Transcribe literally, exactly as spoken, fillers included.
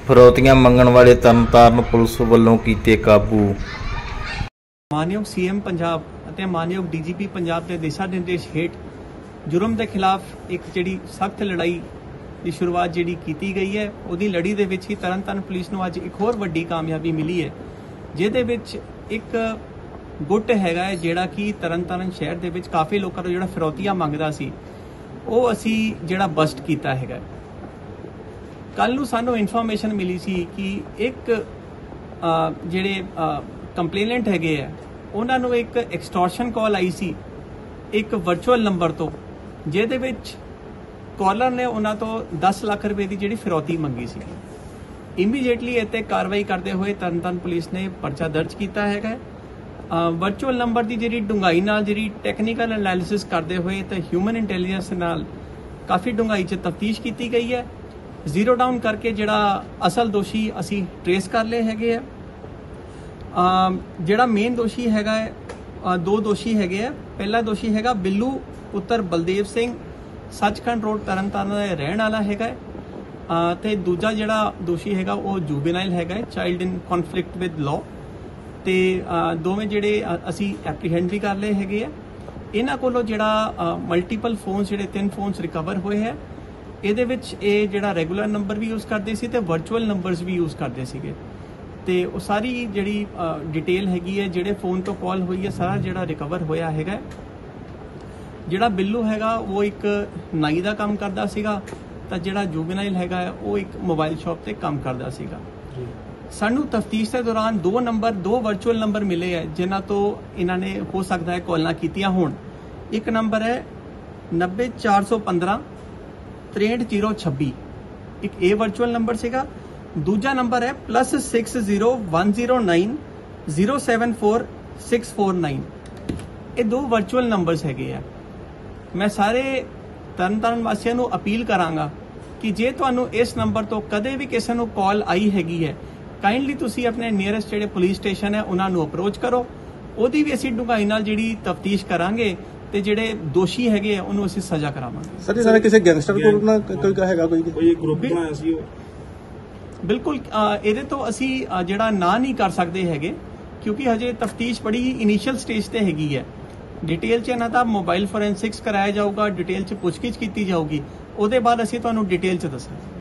ਫਿਰੌਤੀਆਂ ਮੰਗਣ ਵਾਲੇ ਤਰਨਤਾਰਨ ਪੁਲਿਸ ਵੱਲੋਂ ਕੀਤੇ ਕਾਬੂ। ਮਾਨਯੋਗ ਸੀਐਮ ਪੰਜਾਬ ਅਤੇ ਮਾਨਯੋਗ ਡੀਜੀਪੀ ਪੰਜਾਬ ਦੇ ਦਿਸ਼ਾ ਨਿਰਦੇਸ਼ ਹੇਠ ਜੁਰਮ ਦੇ ਖਿਲਾਫ ਇੱਕ ਜਿਹੜੀ ਸਖਤ ਲੜਾਈ ਦੀ ਸ਼ੁਰੂਆਤ ਜਿਹੜੀ ਕੀਤੀ ਗਈ ਹੈ, ਉਹਦੀ ਲੜੀ ਦੇ ਵਿੱਚ ਹੀ ਤਰਨਤਾਰਨ ਪੁਲਿਸ ਨੂੰ ਅੱਜ ਇੱਕ ਹੋਰ ਵੱਡੀ ਕਾਮਯਾਬੀ ਮਿਲੀ ਹੈ, ਜਿਹਦੇ ਵਿੱਚ ਇੱਕ ਗੁੱਟ ਹੈਗਾ ਹੈ ਜਿਹੜਾ ਕਿ ਤਰਨਤਾਰਨ ਸ਼ਹਿਰ ਦੇ ਵਿੱਚ ਕਾਫੀ ਲੋਕਾਂ ਤੋਂ ਜਿਹੜਾ ਫਿਰੌਤੀਆਂ ਮੰਗਦਾ ਸੀ, ਉਹ ਅਸੀਂ ਜਿਹੜਾ ਬਸਟ ਕੀਤਾ ਹੈਗਾ। ਕੱਲ ਨੂੰ ਸਾਨੂੰ ਇਨਫੋਰਮੇਸ਼ਨ ਮਿਲੀ ਸੀ ਕਿ ਇੱਕ ਜਿਹੜੇ ਕੰਪਲੇਨੈਂਟ ਹੈਗੇ ਆ ਉਹਨਾਂ ਨੂੰ ਇੱਕ ਐਕਸਟੋਰਸ਼ਨ ਕਾਲ ਆਈ ਸੀ ਇੱਕ ਵਰਚੁਅਲ ਨੰਬਰ ਤੋਂ, ਜਿਹਦੇ ਵਿੱਚ ਕਾਲਰ ਨੇ ਉਹਨਾਂ ਤੋਂ ਦਸ ਲੱਖ ਰੁਪਏ ਦੀ ਜਿਹੜੀ ਫਿਰੌਤੀ ਮੰਗੀ ਸੀ। ਇਮੀਡੀਏਟਲੀ ਇੱਥੇ ਕਾਰਵਾਈ ਕਰਦੇ ਹੋਏ ਤਰਨਤਾਰਨ ਪੁਲਿਸ ਨੇ ਪਰਚਾ ਦਰਜ ਕੀਤਾ ਹੈਗਾ। ਵਰਚੁਅਲ ਨੰਬਰ ਦੀ ਜਿਹੜੀ ਡੂੰਘਾਈ ਨਾਲ ਜਿਹੜੀ ਟੈਕਨੀਕਲ ਐਨਾਲਿਸਿਸ ਕਰਦੇ ਹੋਏ ਤੇ ਹਿਊਮਨ ਇੰਟੈਲੀਜੈਂਸ ਨਾਲ ਕਾਫੀ ਡੂੰਘਾਈ 'ਚ ਤਫਤੀਸ਼ ਕੀਤੀ ਗਈ ਹੈ। ਜ਼ੀਰੋ ਡਾਊਨ ਕਰਕੇ ਜਿਹੜਾ ਅਸਲ ਦੋਸ਼ੀ ਅਸੀਂ ਟ੍ਰੇਸ ਕਰ ਲਏ ਹੈਗੇ ਆ। ਜਿਹੜਾ ਮੇਨ ਦੋਸ਼ੀ ਹੈਗਾ ਹੈ, ਦੋ ਦੋਸ਼ੀ ਹੈਗੇ ਆ। ਪਹਿਲਾ ਦੋਸ਼ੀ ਹੈਗਾ ਬਿੱਲੂ ਪੁੱਤਰ ਬਲਦੇਵ ਸਿੰਘ, ਸੱਚਖੰਡ ਰੋਡ ਤਰਨਤਾਰਨ ਦਾ ਰਹਿਣ ਵਾਲਾ ਹੈਗਾ। ਤੇ ਦੂਜਾ ਜਿਹੜਾ ਦੋਸ਼ੀ ਹੈਗਾ ਉਹ ਜੂਵੇਨਾਈਲ ਹੈਗਾ, child in conflict with law. ਤੇ ਦੋਵੇਂ ਜਿਹੜੇ ਅਸੀਂ ਐਪਰੀਹੈਂਡ ਵੀ ਕਰ ਲਏ ਹੈਗੇ ਆ। ਇਹਨਾਂ ਕੋਲੋਂ ਜਿਹੜਾ ਮਲਟੀਪਲ ਫੋਨਸ ਜਿਹੜੇ ਤਿੰਨ ਫੋਨਸ ਰਿਕਵਰ ਹੋਏ ਹੈ, ਇਹਦੇ ਵਿੱਚ ਇਹ ਜਿਹੜਾ ਰੈਗੂਲਰ ਨੰਬਰ ਵੀ ਯੂਜ਼ ਕਰਦੇ ਸੀ ਤੇ ਵਰਚੁਅਲ ਨੰਬਰਸ ਵੀ ਯੂਜ਼ ਕਰਦੇ ਸੀਗੇ। ਤੇ ਉਹ ਸਾਰੀ ਜਿਹੜੀ ਡਿਟੇਲ ਹੈਗੀ ਹੈ, ਜਿਹੜੇ ਫੋਨ ਤੋਂ ਕਾਲ ਹੋਈ ਹੈ, ਸਾਰਾ ਜਿਹੜਾ ਰਿਕਵਰ ਹੋਇਆ ਹੈਗਾ। ਜਿਹੜਾ ਬਿੱਲੂ ਹੈਗਾ ਉਹ ਇੱਕ ਨਾਈ ਦਾ ਕੰਮ ਕਰਦਾ ਸੀਗਾ, ਤਾਂ ਜਿਹੜਾ ਜੂਵੇਨਾਈਲ ਹੈਗਾ ਉਹ ਇੱਕ ਮੋਬਾਈਲ ਸ਼ਾਪ ਤੇ ਕੰਮ ਕਰਦਾ ਸੀਗਾ। ਸਾਨੂੰ ਤਫਤੀਸ਼ ਦੇ ਦੌਰਾਨ ਦੋ ਨੰਬਰ ਦੋ ਵਰਚੁਅਲ ਨੰਬਰ ਮਿਲੇ ਹੈ ਜਿਨ੍ਹਾਂ ਤੋਂ ਇਹਨਾਂ ਨੇ ਹੋ ਸਕਦਾ ਹੈ ਕਾਲਾਂ ਕੀਤੀਆਂ ਹੋਣ। ਇੱਕ ਨੰਬਰ ਹੈ ਨੱਬੇ ਚਾਰ ਸੌ ਪੰਦਰਾਂ ਤ੍ਰੇਹਠ ਜ਼ੀਰੋ ਛੱਬੀ, ਇੱਕ ਇਹ ਵਰਚੁਅਲ ਨੰਬਰ ਸੀਗਾ। ਦੂਜਾ ਨੰਬਰ ਹੈ plus six zero one zero nine zero seven four six four nine. ਇਹ ਦੋ ਵਰਚੁਅਲ ਨੰਬਰਸ ਹੈਗੇ ਆ। ਮੈਂ ਸਾਰੇ ਤਰਨਤਾਰਨ ਵਾਸੀਆਂ ਨੂੰ ਅਪੀਲ ਕਰਾਂਗਾ ਕਿ ਜੇ ਤੁਹਾਨੂੰ ਇਸ ਨੰਬਰ ਤੋਂ ਕਦੇ ਵੀ ਕਿਸੇ ਨੂੰ ਕਾਲ ਆਈ ਹੈਗੀ ਹੈ, ਕਾਈਂਡਲੀ ਤੁਸੀਂ ਆਪਣੇ ਨੀਅਰੈਸਟ ਜਿਹੜੇ ਪੁਲਿਸ ਸਟੇਸ਼ਨ ਹੈ ਉਹਨਾਂ ਨੂੰ ਅਪਰੋਚ ਕਰੋ। ਉਹਦੀ ਵੀ ਅਸੀਂ ਡੂੰਘਾਈ ਨਾਲ ਜਿਹੜੀ ਤਫਤੀਸ਼ ਕਰਾਂਗੇ ਤੇ ਜਿਹੜੇ ਦੋਸ਼ੀ ਹੈਗੇ ਆ ਉਹਨੂੰ ਅਸੀਂ ਸਜ਼ਾ ਕਰਾਵਾਂਗੇ। ਸਰ, ਸਾਰੇ ਕਿਸੇ ਗੈਂਗਸਟਰ ਕੋਲ ਨਾ ਕੋਈ ਹੈਗਾ ਕੋਈ ਕੋਈ ਗਰੁੱਪ ਬਣਾਇਆ ਸੀ ਉਹ? ਬਿਲਕੁਲ, ਇਹਦੇ ਤੋਂ ਅਸੀਂ ਜਿਹੜਾ ਨਾ ਨਹੀਂ ਕਰ ਸਕਦੇ ਹੈਗੇ, ਕਿਉਂਕਿ ਹਜੇ ਤਫਤੀਸ਼ ਬੜੀ ਇਨੀਸ਼ੀਅਲ ਸਟੇਜ ਤੇ ਹੈਗੀ ਹੈ। ਡਿਟੇਲ 'ਚ ਇਹਨਾਂ ਦਾ ਮੋਬਾਈਲ ਫੋਰੈਂਸਿਕਸ ਕਰਾਇਆ ਜਾਊਗਾ, ਡਿਟੇਲ 'ਚ ਪੁੱਛਗਿੱਛ ਕੀਤੀ ਜਾਊਗੀ, ਉਹਦੇ ਬਾਅਦ ਅਸੀਂ ਤੁਹਾਨੂੰ ਡਿਟੇਲ 'ਚ ਦੱਸਾਂਗੇ।